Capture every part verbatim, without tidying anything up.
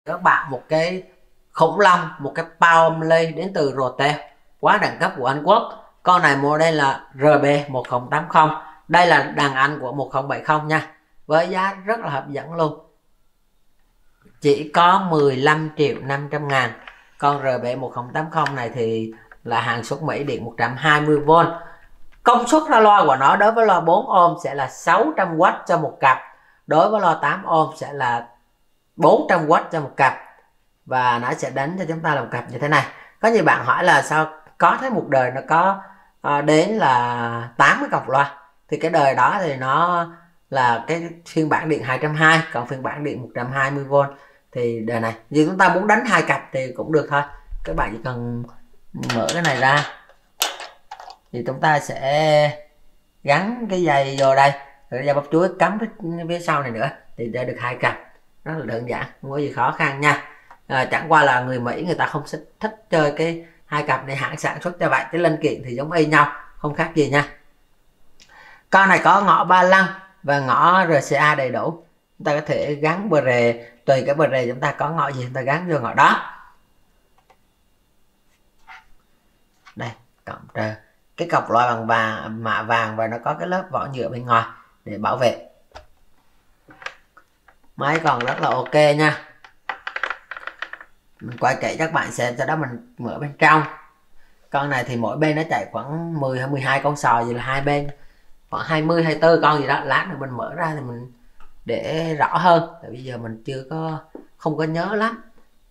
các bạn một cái khủng long, một cái Palm Lay đến từ Rotel, quá đẳng cấp của Anh Quốc. Con này model là R B một không tám không. Đây là đàn anh của một không bảy không nha, với giá rất là hấp dẫn luôn, chỉ có mười lăm triệu năm trăm ngàn. Con R B một không tám không này thì là hàng xuất Mỹ, điện một trăm hai mươi vôn. Công suất ra loa của nó đối với loa bốn ôm sẽ là sáu trăm oát cho một cặp, đối với loa tám ôm sẽ là bốn trăm oát cho một cặp, và nó sẽ đánh cho chúng ta làm cặp như thế này. Có nhiều bạn hỏi là sao có thấy một đời nó có à, đến là tám mươi cọc loa, thì cái đời đó thì nó là cái phiên bản điện hai trăm hai mươi, còn phiên bản điện một trăm hai mươi vôn thì đời này như chúng ta muốn đánh hai cặp thì cũng được thôi. Các bạn chỉ cần mở cái này ra thì chúng ta sẽ gắn cái dây vô đây, rồi dây bắp chuối cắm phía sau này nữa thì để được hai cặp, rất là đơn giản, không có gì khó khăn nha. À, chẳng qua là người Mỹ người ta không thích, thích chơi cái hai cặp này, hãng sản xuất cho vậy, cái linh kiện thì giống y nhau, không khác gì nha. Con này có ngõ ba lăng và ngõ R C A đầy đủ, chúng ta có thể gắn bờ rề, tùy cái bờ rề chúng ta có ngõ gì chúng ta gắn vô ngõ đó. Đây, cộng trừ cái cọc loa bằng vàng, mạ vàng, và nó có cái lớp vỏ nhựa bên ngoài để bảo vệ. Máy còn rất là ok nha. Mình quay kỹ các bạn xem, sau đó mình mở bên trong. Con này thì mỗi bên nó chạy khoảng mười hay mười hai con sò gì, là hai bên khoảng hai mươi hai mươi tư con gì đó. Lát nữa mình mở ra thì mình để rõ hơn, tại bây giờ mình chưa có không có nhớ lắm.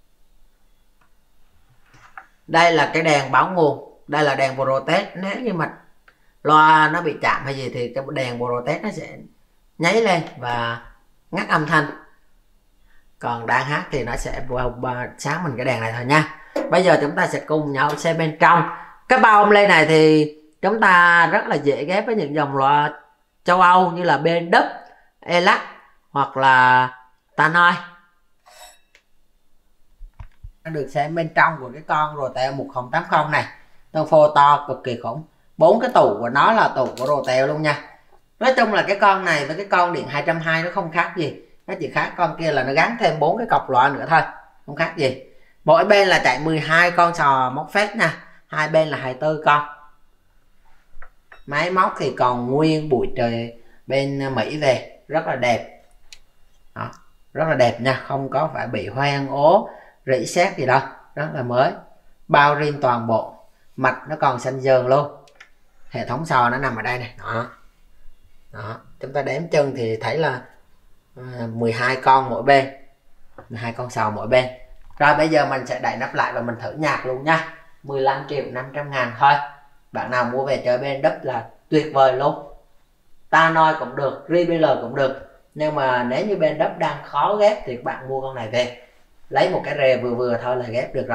Đây là cái đèn báo nguồn, đây là đèn protest. Nếu như mà loa nó bị chạm hay gì thì cái đèn protest nó sẽ nháy lên và ngắt âm thanh, còn đang hát thì nó sẽ sáng mình cái đèn này thôi nha. Bây giờ chúng ta sẽ cùng nhau xem bên trong. Cái bao âm ly này thì chúng ta rất là dễ ghép với những dòng loa châu Âu như là B M W, Elac hoặc là Tannoy. Được xem bên trong của cái con Rotel một không tám không này, nó phô to cực kỳ khủng, bốn cái tủ của nó là tủ của Rotel luôn nha. Nói chung là cái con này với cái con điện hai trăm hai mươi nó không khác gì, nó chỉ khác con kia là nó gắn thêm bốn cái cọc loa nữa thôi, không khác gì. Mỗi bên là chạy mười hai con sò móc phép nha, hai bên là hai mươi tư con. Máy móc thì còn nguyên bụi trời bên Mỹ về, rất là đẹp đó, rất là đẹp nha, không có phải bị hoang ố rỉ sét gì đâu, rất là mới. Bao rim toàn bộ, mạch nó còn xanh dờn luôn. Hệ thống sò nó nằm ở đây này đó. Đó, chúng ta đếm chân thì thấy là mười hai con mỗi bên, mười hai con sò mỗi bên. Rồi bây giờ mình sẽ đậy nắp lại và mình thử nhạc luôn nha. Mười lăm triệu năm trăm ngàn thôi, bạn nào mua về chơi bên đất là tuyệt vời luôn. Tannoy cũng được, rờ bê lờ cũng được, nhưng mà nếu như bên đất đang khó ghép thì bạn mua con này về, lấy một cái rề vừa vừa thôi là ghép được rồi.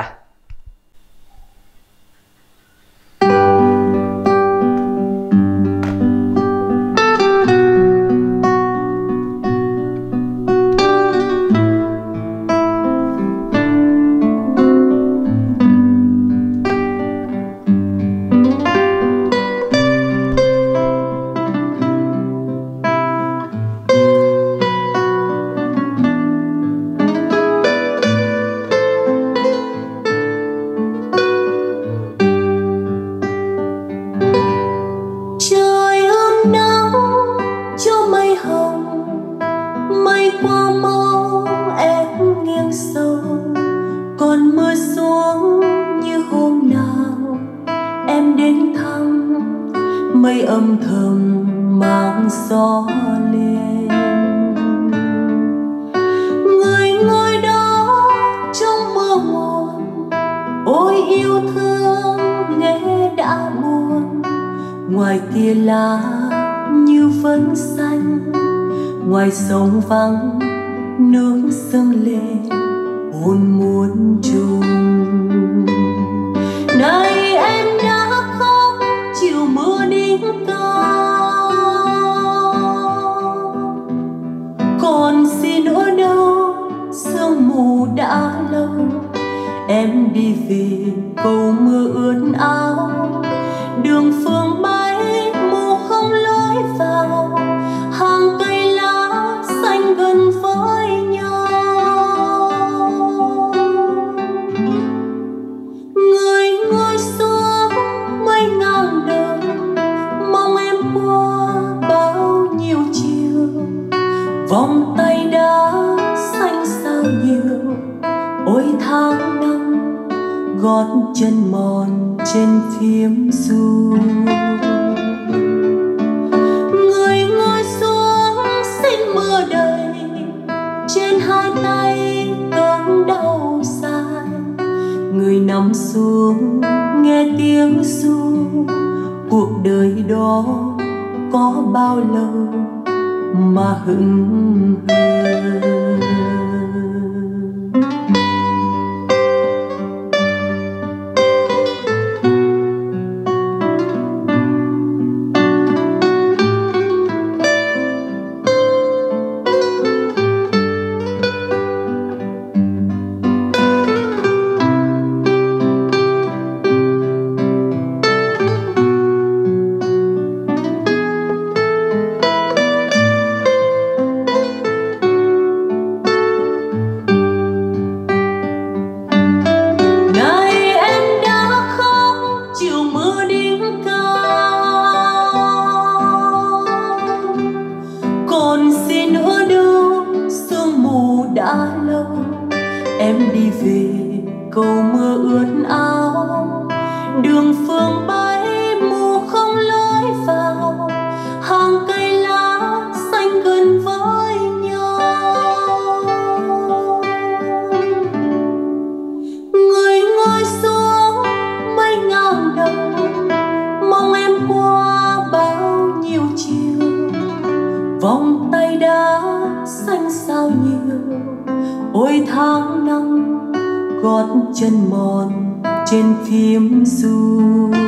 Mây âm thầm mang gió lên, người ngồi đó trong mưa muộn, ôi yêu thương nghe đã buồn. Ngoài kia lá như vẫn xanh, ngoài sông vắng nước dâng lên buồn muôn trùng. Này em đã khóc chiều mưa đỉnh cao, còn gì nữa đâu, sương mù đã lâu. Em đi về cầu mưa ướt áo, đường phương bay mù không lối vào, hàng cây lá xanh gần với nhau. gót chân mòn trên phím ru. Người ngồi xuống xin mưa đầy, trên hai tay cơn đau dài. Người nằm xuống nghe tiếng ru, cuộc đời đó có bao lâu mà hững hờ. Em đi về cầu mưa ướt áo, đường phương bay mù không lối vào, hàng cây lá xanh gần với nhau. Người ngồi xuống mấy ngàn đồng, mong em qua bao nhiêu chiều, vòng tay đã xanh sao nhiều. Ôi tháng năm gót chân mòn trên phím ru.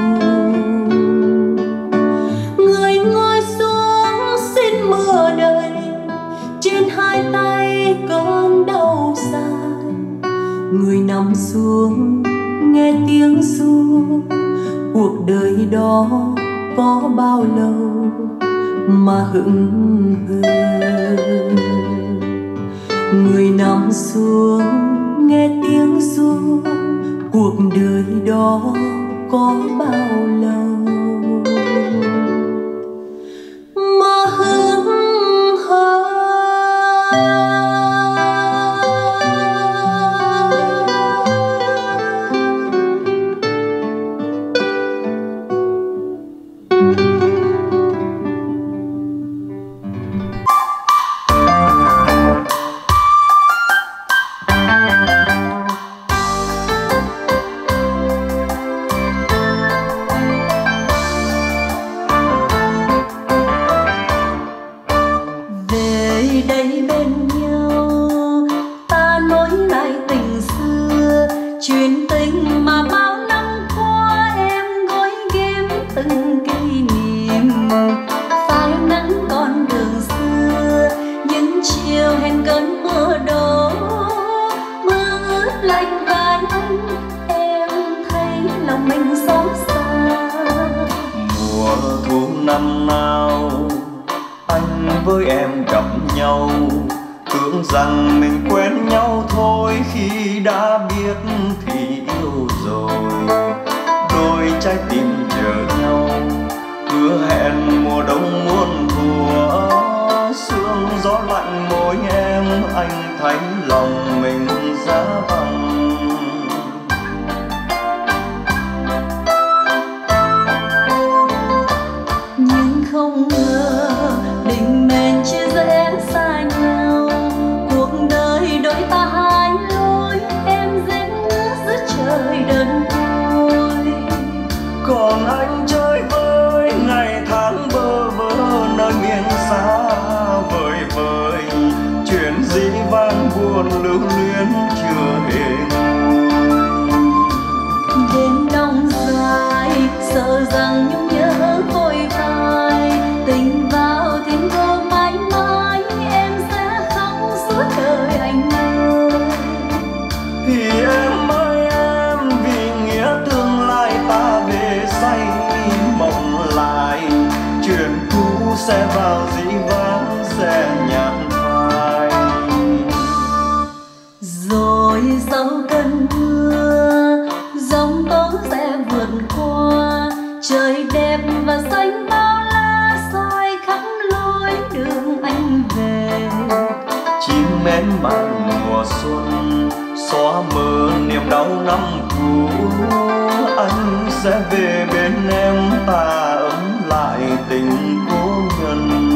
Người ngồi xuống xin mưa đầy, trên hai tay cơn đau dài. Người nằm xuống nghe tiếng ru, cuộc đời đó có bao lâu mà hững hờ. Người nằm xuống nghe tiếng ru, cuộc đời đó có bao lâu mà hững hờ. Năm nào anh với em gặp nhau, tưởng rằng mình quen nhau thôi, khi đã biết thì yêu rồi. Đôi trái tim chờ nhau, hứa hẹn mùa đông muôn thuở. Sương gió lạnh môi em, anh thấy lòng mình giá băng. Không ngờ định mệnh chia rẽ xa nhau, cuộc đời đôi ta hai lối, em rẽ giữa trời đơn côi. Còn anh chơi với ngày tháng bơ vơ nơi miền xa vời vời, chuyện dĩ vãng buồn lưu luyến chưa hề nguôi. Đêm đông dài sợ rằng nhung nhớ vội vàng, tình vào thiên vô mãi mãi, em sẽ khóc suốt đời anh ơi. Thì em ơi em, vì nghĩa tương lai ta về say mộng lại, chuyện cũ sẽ vào dĩ vãng sẽ nhạt phai. Rồi sau cơn mưa giông tố sẽ vượt qua, trời đẹp và xanh bao la soi khắp lối đường anh về. Chim mến mang mùa xuân, xóa mờ niềm đau năm cũ. Anh sẽ về bên em, ta ấm lại tình cố nhân.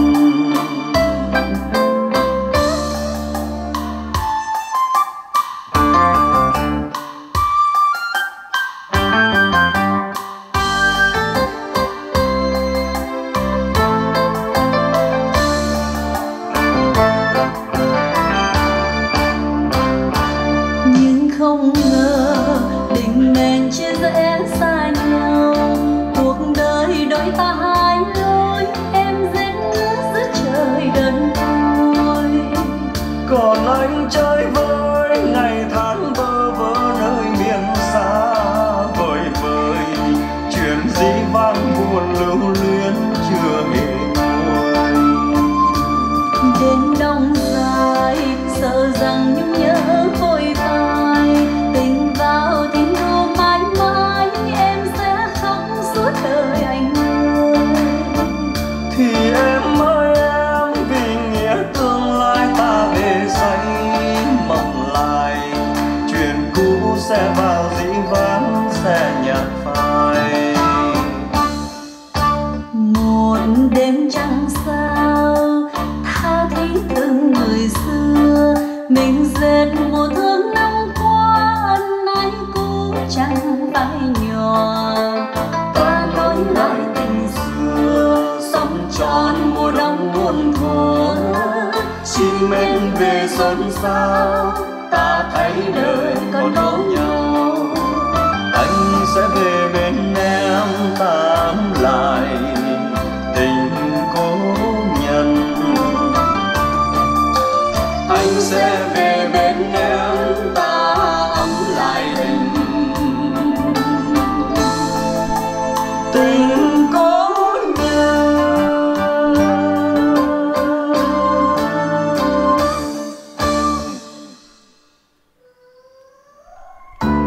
Không ngờ định mệnh chia rẽ xa nhau, cuộc đời đôi ta hai lối, em rẽ giữa trời đơn côi. Còn anh chơi với ngày tháng bơ vơ nơi miền xa vời vời, chuyện dĩ vãng buồn lưu luyến chưa hề nguôi. Đêm đông dài sợ rằng nhung nhớ vội phai, tình vào tình yêu mãi mãi, em sẽ khóc suốt đời anh ơi. Thì em ơi em, vì nghĩa tương lai ta về say mộng lại, chuyện cũ sẽ vào dĩ vãng sẽ nhạt phai. Một đêm trăng sao tha thiết từng người xưa, mình dệt một thương năm qua, ân ái cũ chẳng phải nhỏ. Qua nối lại tình xưa, sống tròn mùa đông buồn thuở, chim én về xuân sao, ta thấy đời